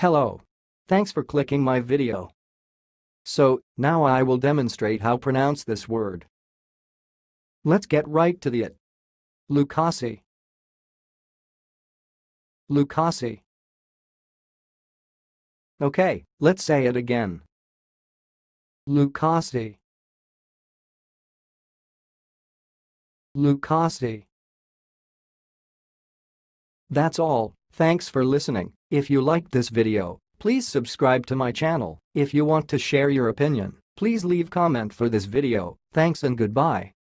Hello. Thanks for clicking my video. So, now I will demonstrate how to pronounce this word. Let's get right to it. Lucaci. Lucaci. Okay, let's say it again. Lucaci. Lucaci. That's all. Thanks for listening. If you liked this video, please subscribe to my channel. If you want to share your opinion, please leave comment for this video. Thanks and goodbye.